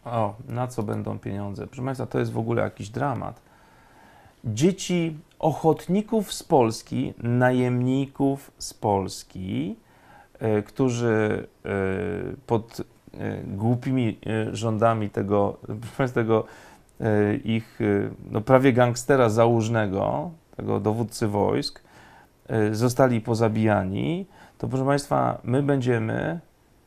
O, na co będą pieniądze? Proszę Państwa, to jest w ogóle jakiś dramat. Dzieci ochotników z Polski, najemników z Polski, którzy pod głupimi rządami tego ich no, prawie gangstera załóżnego, tego dowódcy wojsk, zostali pozabijani, to proszę Państwa, my będziemy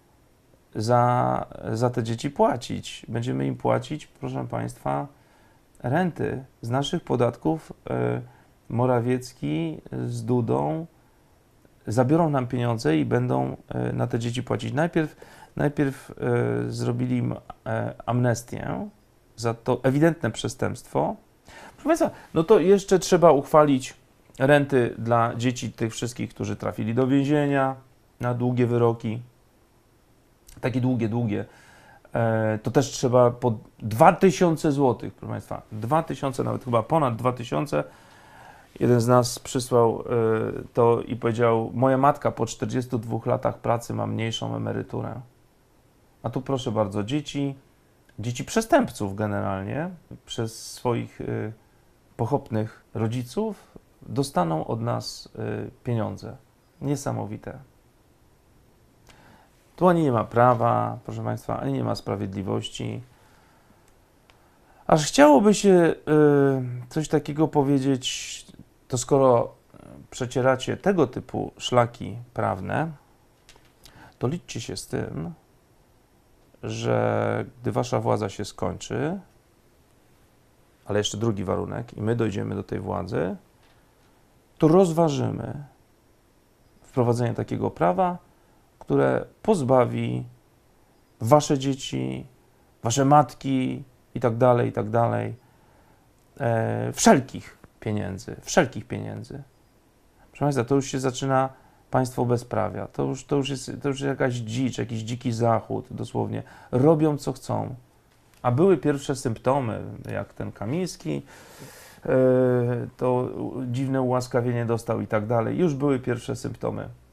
za te dzieci płacić. Będziemy im płacić, proszę Państwa, renty z naszych podatków. Morawiecki z Dudą zabiorą nam pieniądze i będą na te dzieci płacić. Najpierw zrobili im amnestię za to ewidentne przestępstwo. Proszę Państwa, no to jeszcze trzeba uchwalić renty dla dzieci tych wszystkich, którzy trafili do więzienia na długie wyroki. Takie długie. To też trzeba po 2000 zł, proszę Państwa. 2000, nawet chyba ponad 2000. Jeden z nas przysłał to i powiedział: moja matka po 42 latach pracy ma mniejszą emeryturę. A tu proszę bardzo, dzieci przestępców generalnie przez swoich pochopnych rodziców dostaną od nas pieniądze. Niesamowite. Tu ani nie ma prawa, proszę Państwa, ani nie ma sprawiedliwości. Aż chciałoby się coś takiego powiedzieć, to skoro przecieracie tego typu szlaki prawne, to liczcie się z tym, że gdy wasza władza się skończy, ale jeszcze drugi warunek, i my dojdziemy do tej władzy, to rozważymy wprowadzenie takiego prawa, które pozbawi wasze dzieci, wasze matki i tak dalej, wszelkich pieniędzy. Proszę Państwa, to już się zaczyna państwo bezprawia. To już jest jakaś dzicz, jakiś dziki zachód, dosłownie. Robią, co chcą. A były pierwsze symptomy, jak ten Kamiński, to dziwne ułaskawienie dostał i tak dalej. Już były pierwsze symptomy.